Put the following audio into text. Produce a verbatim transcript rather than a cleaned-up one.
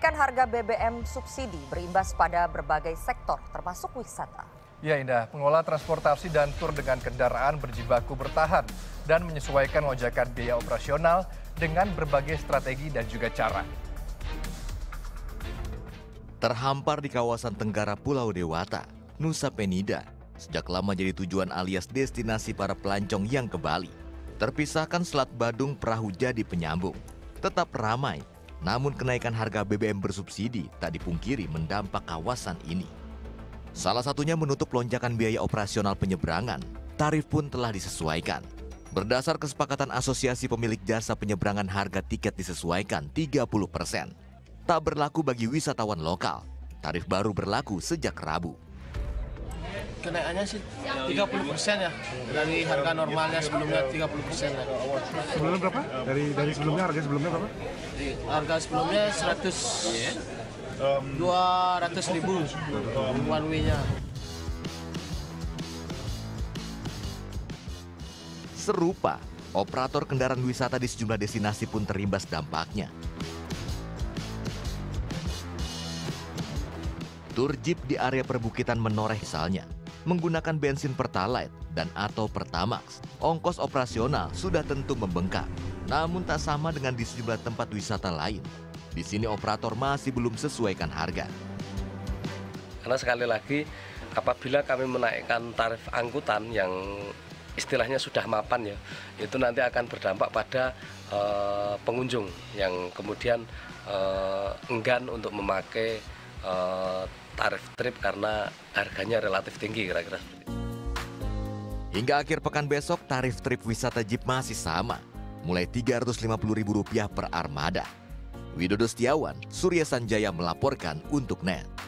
Kenaikan harga B B M subsidi berimbas pada berbagai sektor, termasuk wisata. Ya Indah, pengelola transportasi dan tur dengan kendaraan berjibaku bertahan dan menyesuaikan lonjakan biaya operasional dengan berbagai strategi dan juga cara. Terhampar di kawasan tenggara Pulau Dewata, Nusa Penida, sejak lama jadi tujuan alias destinasi para pelancong yang ke Bali. Terpisahkan Selat Badung perahu jadi penyambung. Tetap ramai, namun kenaikan harga B B M bersubsidi tak dipungkiri mendampak kawasan ini. Salah satunya menutup lonjakan biaya operasional penyeberangan. Tarif pun telah disesuaikan. Berdasar kesepakatan Asosiasi Pemilik Jasa Penyeberangan, harga tiket disesuaikan tiga puluh persen. Tak berlaku bagi wisatawan lokal. Tarif baru berlaku sejak Rabu. Kenaikannya sih tiga puluh persen ya, dari harga normalnya sebelumnya tiga puluh persen ya. Sebelumnya berapa? Dari dari sebelumnya, harga sebelumnya berapa? Harga sebelumnya seratus, dua ratus ribu one way-nya. Serupa, operator kendaraan wisata di sejumlah destinasi pun terimbas dampaknya. Tur jeep di area perbukitan Menoreh misalnya, menggunakan bensin Pertalite dan atau Pertamax, ongkos operasional sudah tentu membengkak. Namun tak sama dengan di sejumlah tempat wisata lain. Di sini operator masih belum sesuaikan harga. Karena sekali lagi, apabila kami menaikkan tarif angkutan yang istilahnya sudah mapan ya, itu nanti akan berdampak pada uh, pengunjung yang kemudian uh, enggan untuk memakai uh, tarif trip karena harganya relatif tinggi kira-kira. Hingga akhir pekan besok, tarif trip wisata jeep masih sama, mulai tiga ratus lima puluh ribu rupiah per armada. Widodo Setiawan, Surya Sanjaya melaporkan untuk N E T.